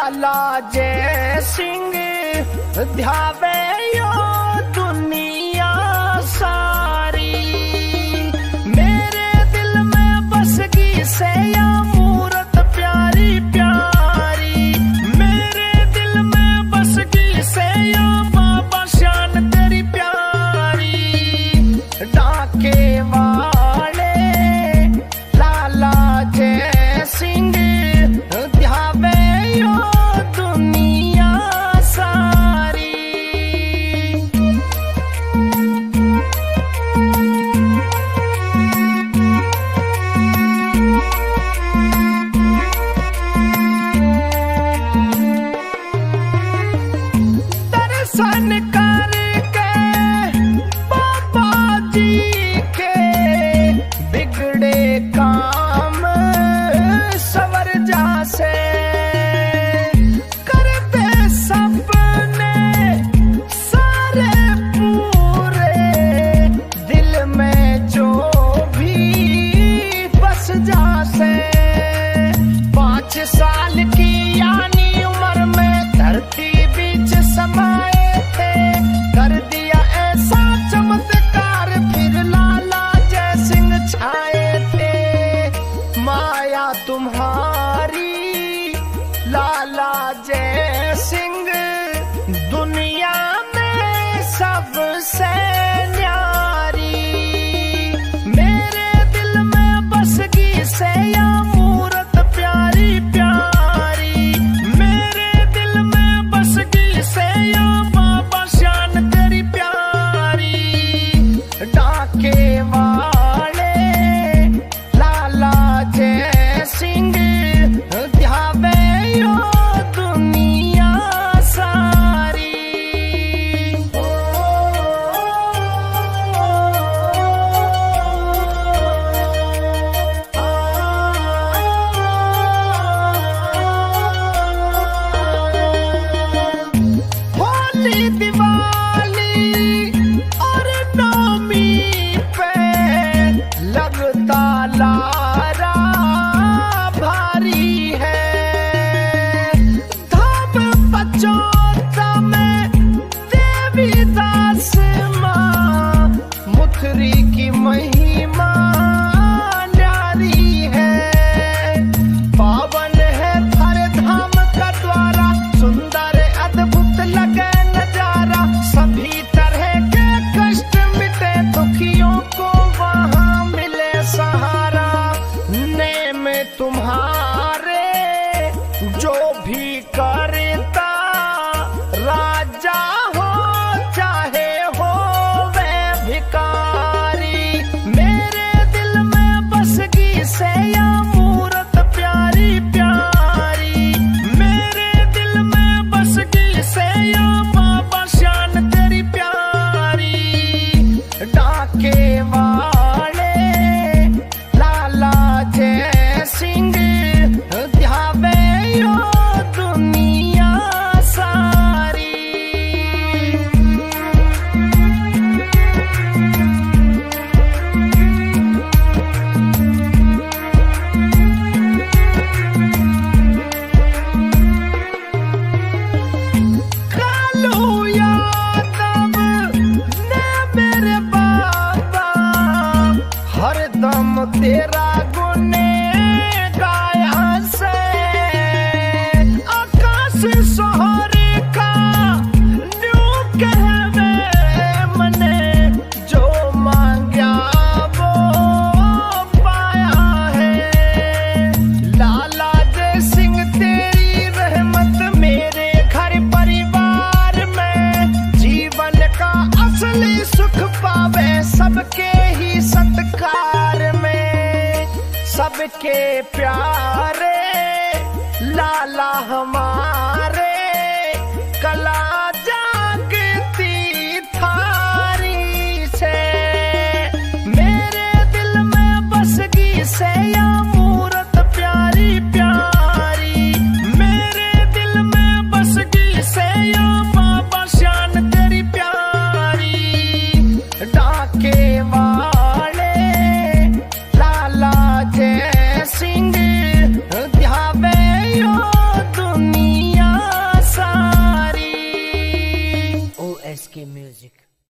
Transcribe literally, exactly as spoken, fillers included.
लाला जय सिंह ध्यावे यो दुनिया सारी। मेरे दिल में बस गई से या मूरत प्यारी प्यारी। मेरे दिल में बस गई से या बाबा शान तेरी प्यारी। डाके वाले लाला जय सिंह ध्यावे यो दुनिया सारी। दर्शन करके बाबा जी के बिगड़े काम सवर जासे। कर दे सपने सारे पूरे दिल में जो भी बस जासे। पाँच साल की यानी उम्र में धरती बीच समाए थे। कर दिया ऐसा चमत्कार फिर लाला जय सिंह छाए थे। माया तुम्हारी लाला जय सिंह दुनिया में सबसे न्यारी। मेरे दिल में बस गई से या मूरत प्यारी प्यारी। मेरे दिल में बस गई से या बाबा शान तेरी प्यारी। डाके वाले लाला जय सिंह ध्यावे यो दुनिया सारी। होली दिवाली और नवमी पे लगता लारा भारी है। धाम पचौता में देवी दास माँ मुथरी की महिमा न्यारी है। पावन है हर धाम का द्वारा सुंदर अद्भुत लगे नजारा। सभी तरह के कष्ट मिटे दुखियों को वहाँ मिले सहारा। नेम तुम्हारे जो भी करता राजा हो चाहे हो वे भिकारी। मेरे दिल में बस गई से या मूरत प्यारी प्यारी। मेरे दिल में बस गई से या बाबा शान तेरी प्यारी। डाके वाले लाला जय सिंह ध्यावे यो दुनिया सारी। कालू यादव ने मेरे बाबा हरदम तेरा गुने गाया से। आकाश सोहरे का न्यू कहवे मने जो मांग्या वो पाया है। लाला जय सिंह तेरी रहमत मेरे घर परिवार में जीवन का असली सुख पावे। सबके ही सत्कार में सबके प्यार